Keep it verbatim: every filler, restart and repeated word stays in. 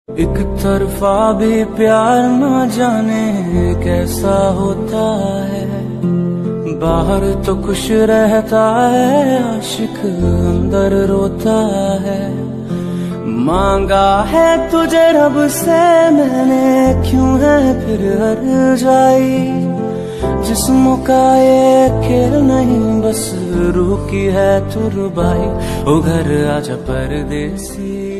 एक तरफा भी प्यार न जाने कैसा होता है, बाहर तो खुश रहता है आशिक अंदर रोता है। मांगा है तुझे रब से मैंने, क्यों है फिर हर जाई। जिस्मों का ये खेल नहीं बस रूह की है तुरबाई। ओ घर आजा परदेसी।